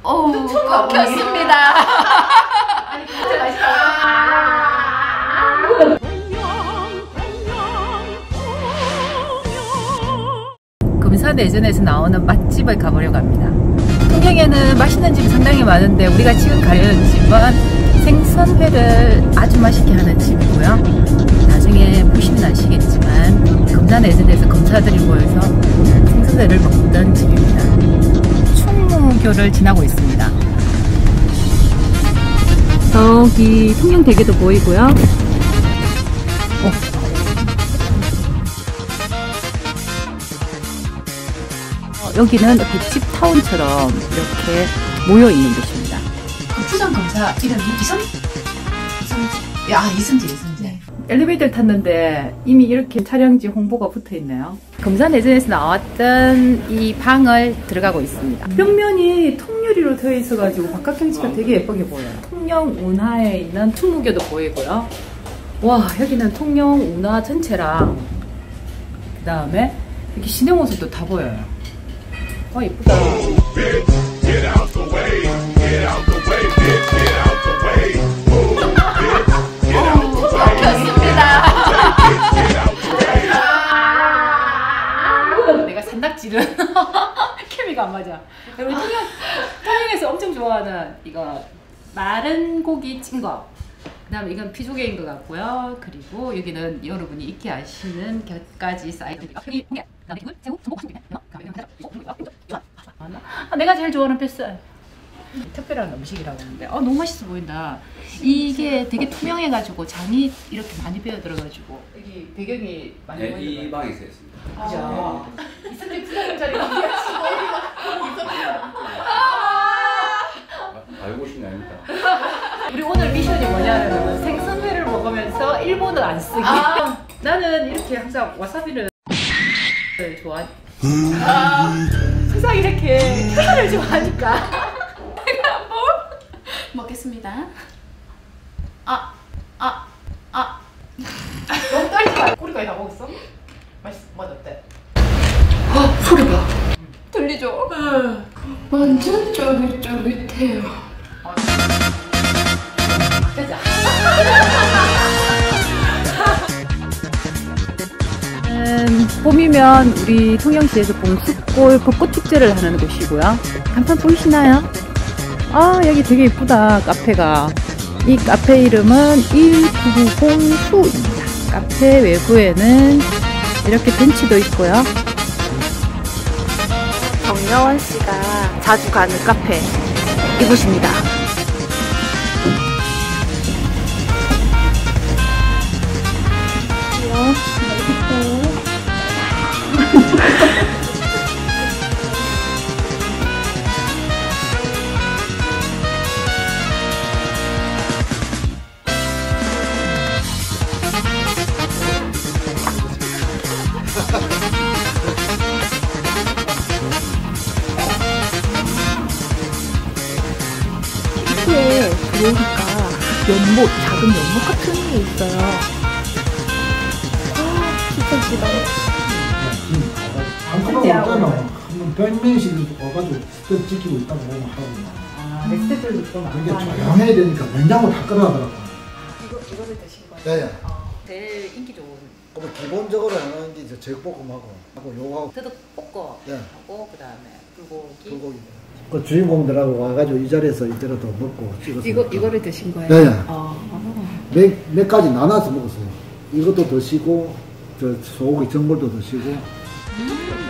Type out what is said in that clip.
어우, 꺾였습니다. 아니, 진짜 맛있다. 금산대전에서 나오는 맛집을 가보려고 합니다. 통영에는 맛있는 집이 상당히 많은데 우리가 지금 가려는 집은 생선회를 아주 맛있게 하는 집이고요. 나중에 보시면 아시겠지만 금산대전에서 검사들이 모여서 생선회를 먹던 집입니다. 충무교를 지나고 있습니다. 저기 통영대교도 보이고요. 여기는 횟집 타운처럼 이렇게 모여 있는 곳입니다. 고추장 검사 이름이 이선지. 야, 이선지. 네. 엘리베이터를 탔는데 이미 이렇게 촬영지 홍보가 붙어 있네요. 금산대전에서 나왔던 이 방을 들어가고 있습니다. 벽면이 통유리로 되어 있어가지고 바깥 경치가 되게 예쁘게 보여요. 통영 운하에 있는 충무교도 보이고요. 와, 여기는 통영 운하 전체랑 그 다음에 이렇게 시내 모습도 다 보여요. 와, 예쁘다. 내가 산낙지를 케미가 안 맞아. 우리 통영에서 엄청 좋아하는 이거 마른 고기 찐 거. 그 다음에 이건 피조개인 것 같고요. 그리고 여기는 여러분이 익히 아시는 곁가지 사이드. 내가 제일 좋아하는 뱃살. 특별한 음식이라고 하는데 너무 맛있어 보인다. 이게 되게 투명해가지고 장이 이렇게 많이 배어들어가지고 여기 배경이 많이 보이는 이 방에 있습니다. 그죠? 이선지 부장님자리 알고 오신 게 아닙니다. 우리 오늘 미션이 뭐냐면 생선회를 먹으면서 일본을 안 쓰기. 나는 이렇게 항상 와사비를 좋아. 항상 이렇게 케이크를 좋아하니까. 먹겠습니다. 너무 떨지 말고. 꼬리까지 다 먹었어? 맛있어? 맛 어때? 소리 봐. 들리죠? 완전 쫄깃쫄깃해요. 짜자. 봄이면 우리 통영시에서 봄숫골 벚꽃축제를 하는 곳이고요. 간판 보이시나요? 여기 되게 예쁘다. 카페가. 이 카페 이름은 1990수입니다. 카페 외부에는 이렇게 벤치도 있고요. 정여원 씨가 자주 가는 카페 이곳입니다. 이렇게 들어오니까 연못, 작은 연못 같은 게 있어요. 진짜 예쁘다. 한꺼번에 없잖아. 한번 100명씩 와가지고 스텝 지키고 있다고 하고. 내 스태프들도 있구나. 그게 조용해야 되니까 냉장고 다 끌어가더라고. 이거를 드신 거예요? 네. 제일 인기 좋은. 그러면 기본적으로 하는 게 이제 제육볶음하고 요거하고 더덕볶어 네. 하고 그 다음에 불고기. 그 주인공들하고 와가지고 이 자리에서 이대로 더 먹고 찍었어요. 이거를 드신 거예요? 네. 몇 가지 나눠서 먹었어요. 이것도 드시고 저 소고기 전골도 드시고.